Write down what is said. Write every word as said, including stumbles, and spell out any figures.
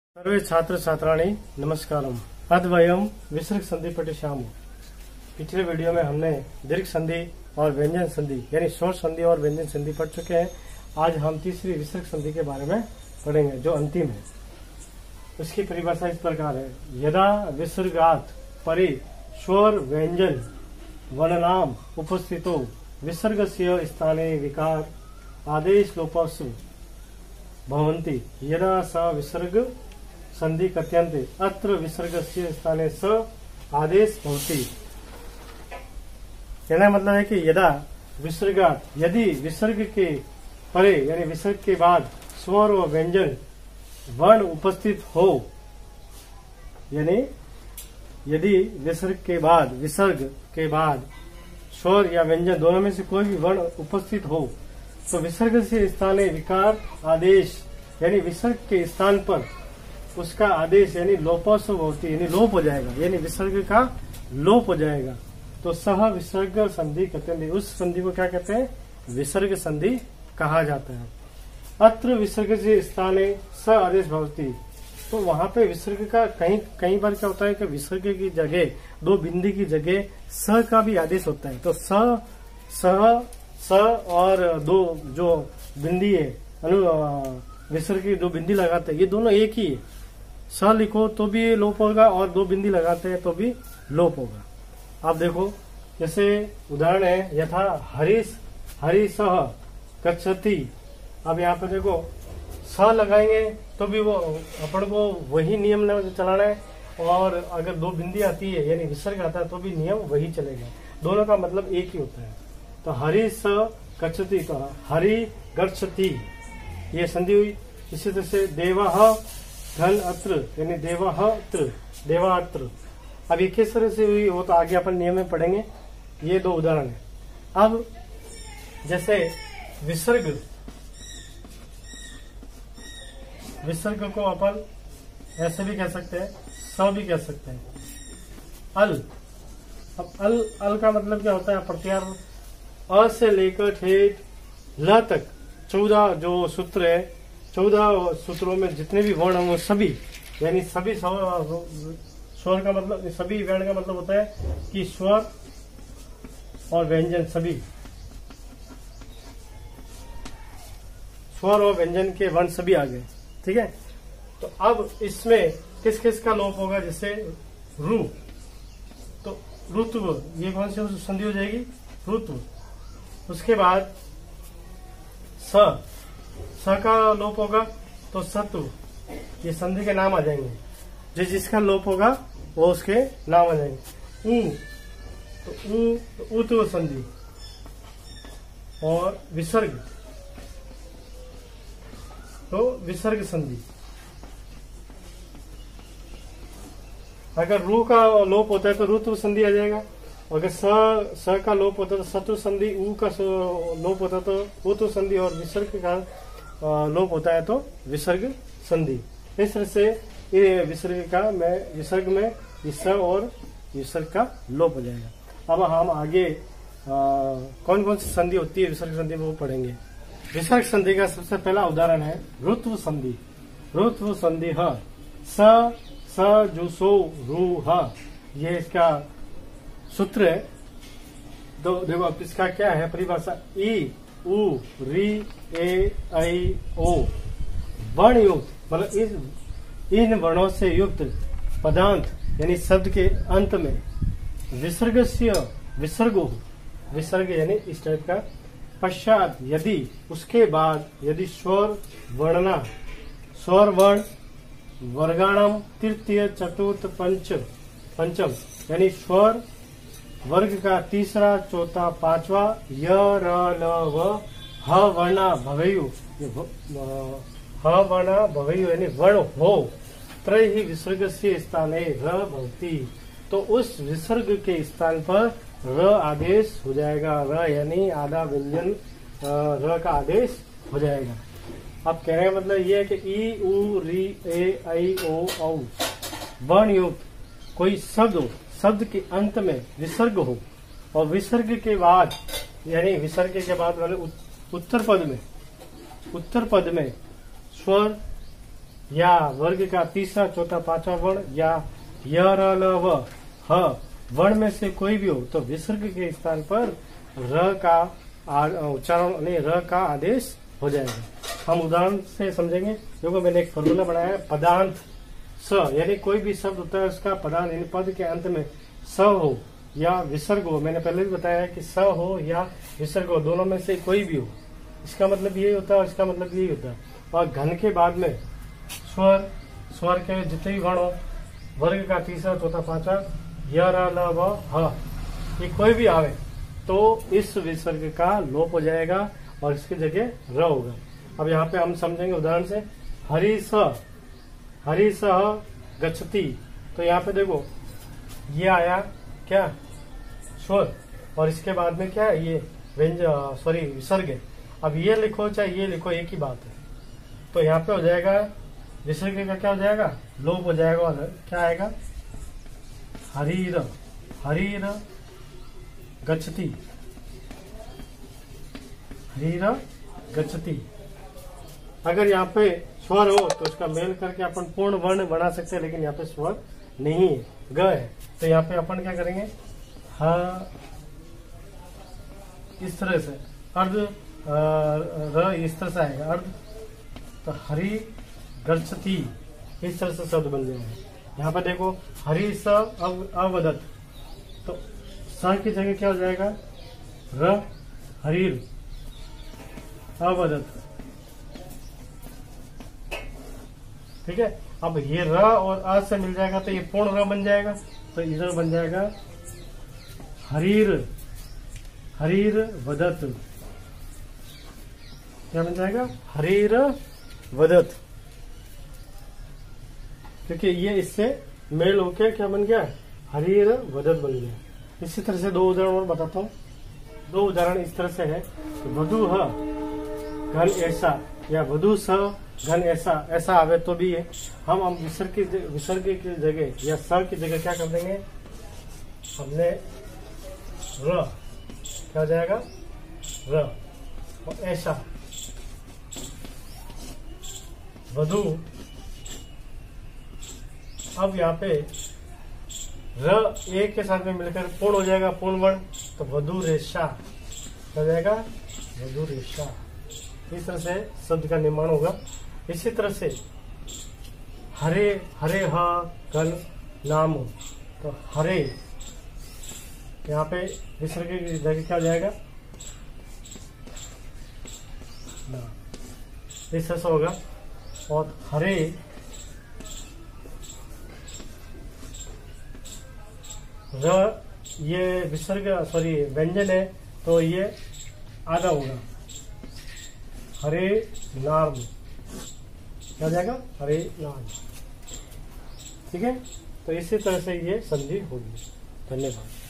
सर्वे छात्र छात्राणी नमस्कारम। अद् वयम विसर्ग संधि पठिष्यामः। पिछले वीडियो में हमने दीर्घ संधि और व्यंजन संधि यानी स्वर संधि और व्यंजन संधि पढ़ चुके हैं। आज हम तीसरी विसर्ग संधि के बारे में पढ़ेंगे जो अंतिम है। उसकी परिभाषा इस प्रकार है। यदा विसर्गात् परे स्वर व्यंजन वर्णनाम उपस्थितो विसर्गस्य स्थाने विकार आदेश लोपस्सु भवन्ति। यदा स विसर्ग संधि कथ्यन्ते अत्र विसर्गस्य स्थाने स आदेश भवति। कहना मतलब है कि यदा विसर्गात् यदि विसर्ग के परे यानी विसर्ग के बाद स्वर व व्यंजन वर्ण उपस्थित हो, यानी यदि विसर्ग के बाद विसर्ग के बाद स्वर या व्यंजन दोनों में से कोई भी वर्ण उपस्थित हो तो विसर्ग से स्थाने विकार आदेश यानी विसर्ग के स्थान पर उसका आदेश यानी लोपस्सु भवति यानी लोप हो जाएगा, यानी विसर्ग का लोप हो जाएगा। तो सह विसर्ग संधि कहते हैं। उस संधि को क्या कहते हैं? विसर्ग संधि कहा जाता है। अत्र विसर्ग से स्थाने स आदेश भवति। तो वहां पे विसर्ग का कहीं कई बार क्या होता है कि विसर्ग की जगह दो बिंदी की जगह स का भी आदेश होता है। तो स स स और दो जो बिंदी है अनु विसर्ग की दो बिंदी लगाते हैं, ये दोनों एक ही है। स लिखो तो भी लोप होगा और दो बिंदी लगाते हैं तो भी लोप होगा। आप देखो जैसे उदाहरण है यथा हरीश हरीशः गच्छति। अब यहाँ पे देखो स लगाएंगे तो भी वो अपन को वही नियम चलाना है, और अगर दो बिंदी आती है यानी विसर्ग आता है तो भी नियम वही चलेगा। दोनों का मतलब एक ही होता है। तो हरीश गच्छति तो हरि गच्छति ये संधि हुई। इसी तरह से देवः धन अत्र यानी देवः अत्र देवा अत्र। अब ये किस तरह से हुई वो तो आगे अपन नियम में पढ़ेंगे। ये दो उदाहरण है। अब जैसे विसर्ग विसर्ग को अपन ऐसे भी कह सकते हैं, स भी कह सकते हैं। अल अब अल अल का मतलब क्या होता है? प्रत्यार अ से लेकर ठेठ ल तक चौदह जो सूत्र है, चौदह सूत्रों में जितने भी वर्ण हैं सभी यानी सभी स्वर का मतलब सभी वर्ण का मतलब होता है कि स्वर और व्यंजन सभी स्वर और व्यंजन के वर्ण सभी आ गए। ठीक है। तो अब इसमें किस किस का लोप होगा? जैसे रु तो ऋतु, ये कौन सी संधि हो जाएगी? ऋतु। उसके बाद स स का लोप होगा तो सतु, ये संधि के नाम आ जाएंगे। जो जिसका लोप होगा वो उसके नाम आ जाएंगे। ऊ तो ऊ तो उत संधि और विसर्ग तो विसर्ग संधि। अगर रू का लोप होता है तो ऋतु संधि आ जाएगा। अगर स स का लोप होता है तो सतु संधि, ऊ का लोप होता है तो उतु संधि, और विसर्ग का लोप होता है तो विसर्ग संधि। इस तरह से ये विसर्ग का में विसर्ग में स और विसर्ग का लोप हो जाएगा। अब हम आगे आ, कौन कौन सी संधि होती है विसर्ग संधि वो पढ़ेंगे। विसर्ग संधि का सबसे पहला उदाहरण है ऋतु संधि। ऋतु संधि ह स स जुसो रू ह, ये इसका सूत्र है। तो देखो अब इसका क्या है परिभाषा? ई उ री ए आई ओ वर्ण युक्त मतलब इस इन वर्णों से युक्त पदांत यानी शब्द के अंत में विसर्गस्य विसर्गो विसर्ग यानी इस टाइप का पश्चात यदि उसके बाद यदि स्वर वर्णना स्वर वर्ण वर्गाणाम तृतीय चतुर्थ पंच पंचम यानी स्वर वर्ग का तीसरा चौथा पांचवा य र ल व ह वर्णा भवेयु ह वर्णा भवेयु यानी वर्ण हो त्रय ही विसर्ग से स्थाने र भवति। तो उस विसर्ग के स्थान पर र आदेश हो जाएगा। र यानी आधा व्यंजन र का आदेश हो जाएगा। अब कहने का मतलब ये है कि ई उ री ए आई ओ औ वर्ण युक्त कोई शब्द हो, शब्द के अंत में विसर्ग हो और विसर्ग के बाद यानी विसर्ग के बाद वाले उत्तर पद में उत्तर पद में स्वर या वर्ग का तीसरा चौथा पांचवा वर्ण या य र ल व ह वर्ण में से कोई भी हो तो विसर्ग के स्थान पर र का उच्चारण नहीं र का आदेश हो जाएगा। हम उदाहरण से समझेंगे। देखो मैंने एक फॉर्मूला बनाया है, पदांत स यानी कोई भी शब्द होता है उसका पदांत यानी पद के अंत में स हो या विसर्ग हो। मैंने पहले भी बताया है कि स हो या विसर्ग हो, दोनों में से कोई भी हो, इसका मतलब यही होता है और इसका मतलब यही होता है। और घन के बाद में स्वर स्वर के जितने भी वर्ण हो, वर्ग का तीसरा चौथा पांचवा य र ल व ह ये कोई भी आवे तो इस विसर्ग का लोप हो जाएगा और इसकी जगह र होगा। अब यहाँ पे हम समझेंगे उदाहरण से, हरि स हरि स गच्छति। तो यहाँ पे देखो ये आया क्या स्वर और इसके बाद में क्या है ये व्यंज सॉरी विसर्ग है। अब ये लिखो चाहे ये लिखो एक ही बात है। तो यहाँ पे हो जाएगा विसर्ग का क्या हो जाएगा लोप हो जाएगा और क्या आएगा हरीर हरीर गच्छति हरीर गच्छति। अगर यहाँ पे स्वर हो तो उसका मेल करके अपन पूर्ण वर्ण बना सकते हैं, लेकिन यहाँ पे स्वर नहीं है, ग है। तो यहाँ पे अपन क्या करेंगे ह इस तरह से अर्ध र इस तरह से आएगा अर्ध, तो हरि गच्छति इस तरह से शब्द बन जाएगा। यहाँ पे देखो हरि स अवदत, तो स की जगह क्या हो जाएगा र हरीर अवदत। ठीक है। अब ये र और अ से मिल जाएगा तो ये पूर्ण र बन जाएगा, तो इधर बन जाएगा हरीर हरीर वदत। क्या बन जाएगा हरीर वदत, क्योंकि ये इससे मेल होके क्या बन गया हरीर वदत बन गया। इसी तरह से दो उदाहरण और बताता हूँ। दो उदाहरण इस तरह से है, वधु ह घन ऐसा या वधु स घन ऐसा ऐसा आवे तो भी है हम हम विसर्ग की विसर्ग की जगह या स की जगह क्या कर देंगे, हमने र क्या हो जाएगा र और ऐसा वधु। अब यहाँ पे र एक के साथ में मिलकर पूर्ण हो जाएगा पूर्ण वर्ण, तो वधु रेशा हो जाएगा वधु रेशा। इस तरह से शब्द का निर्माण होगा। इसी तरह से हरे हरे ह घन नाम, तो हरे यहाँ पे विसर्ग की जगह क्या हो जाएगा ना, इस तरह से होगा। और हरे र ये विसर्ग सॉरी व्यंजन है तो ये आधा होगा हरे नाम, क्या हो जाएगा हरे नाम। ठीक है। तो इसी तरह से ये संधि होगी। धन्यवाद।